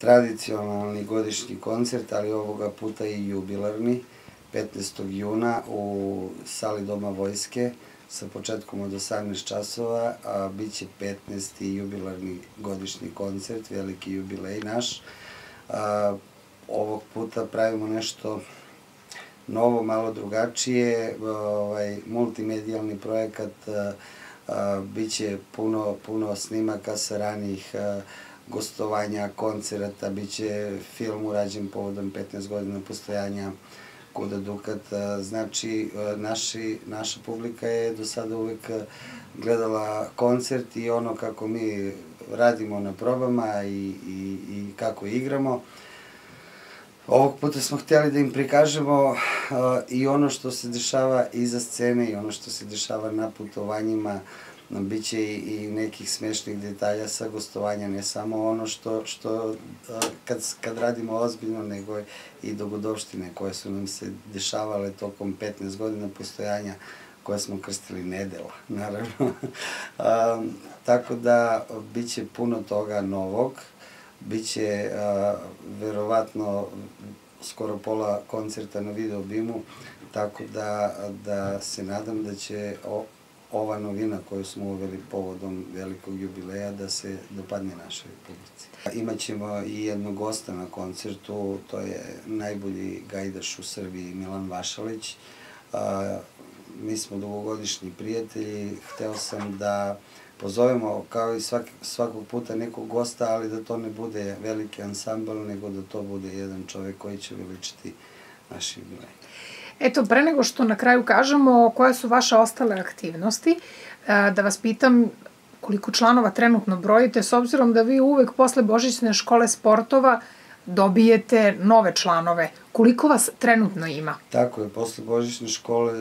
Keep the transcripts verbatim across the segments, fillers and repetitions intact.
tradicionalni godišnji koncert, ali ovoga puta i jubilarni, petnaestog juna u sali Doma vojske sa početkom od osamnaest časova, a bit će petnaesti jubilarni godišnji koncert, veliki jubilej naš. Ovog puta pravimo nešto novo, malo drugačije, multimedijalni projekat, bit će puno snimaka sa ranijih gostovanja, koncerata, bit će film urađen povodom petnaest godina postojanja Kuda Dukat. Znači, naša publika je do sada uvek gledala koncert i ono kako mi radimo na probama i kako igramo. Ovog puta smo htjeli da im prikažemo i ono što se dešava iza scene i ono što se dešava na putovanjima. Biće i nekih smešnih detalja sa gostovanja, ne samo ono što kad radimo ozbiljno, nego i dogodovštine koje su nam se dešavale tokom petnaest godina postojanja, koje smo krstili nedela, naravno. Tako da, bit će puno toga novog, bit će verovatno skoro pola koncerta na video obimu, tako da se nadam da će ova novina koju smo uveli povodom velikog jubileja da se dopadne našoj publici. Imaćemo i jednog gosta na koncertu, to je najbolji gajdaš u Srbiji, Milan Vašalić. Mi smo dugogodišnji prijatelji, hteo sam da pozovemo kao i svakog puta nekog gosta, ali da to ne bude veliki ansambl, nego da to bude jedan čovek koji će veličiti naš jubilej. Eto, pre nego što na kraju kažemo koje su vaše ostale aktivnosti, da vas pitam koliko članova trenutno brojite, s obzirom da vi uvek posle Božićne škole sportova dobijete nove članove. Koliko vas trenutno ima? Tako je, posle Božićne škole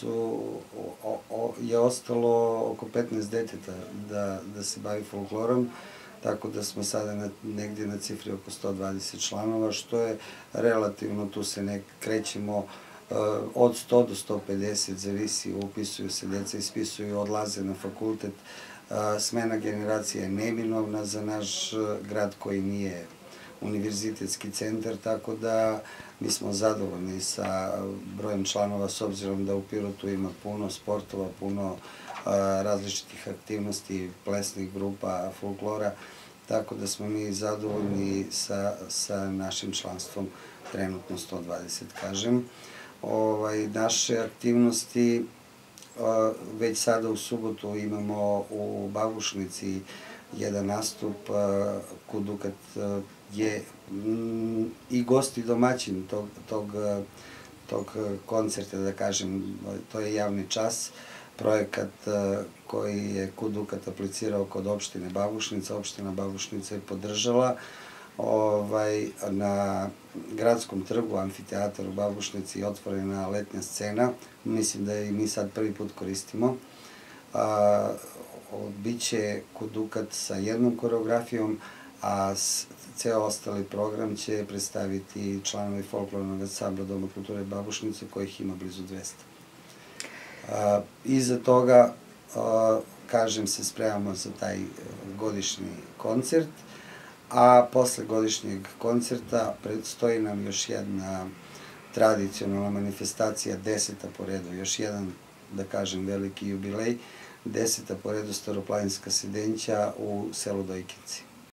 je ostalo oko petnaest deteta da se bavi folklorom, tako da smo sada negdje na cifri oko sto dvadeset članova, što je relativno, tu se ne krećemo od sto do sto pedeset, zavisi, upisuju se deca, ispisuju, odlaze na fakultet. Smena generacija je neminovna za naš grad koji nije univerzitetski centar, tako da mi smo zadovoljni sa brojem članova, s obzirom da u Pirotu ima puno sportova, puno različitih aktivnosti, plesnih grupa, folklora, tako da smo mi zadovoljni sa našim članstvom, trenutno sto dvadeset, kažem. Naše aktivnosti, već sada u subotu imamo u Babušnici jedan nastup, Kud Dukat je i gost i domaćin tog koncerta, da kažem, to je javni čas, projekat koji je Kud Dukat aplicirao kod opštine Babušnica, opština Babušnica je podržala. Na gradskom trgu, amfiteatar u Babušnici, je otvorena letnja scena, mislim da je i mi sad prvi put koristimo. Biće Kud Dukat sa jednom koreografijom, a ceo ostali program će predstaviti članovi folklornog ansambla Doma kulture Babušnice, kojih ima blizu dvesta. Iza toga, kažem, se spremamo za taj godišnji koncert, a posle godišnjeg koncerta predstoji nam još jedna tradicionalna manifestacija, deseta po redu, još jedan, da kažem, veliki jubilej, deseta po redu Staroplaninska sedenća u selu Dojkinci.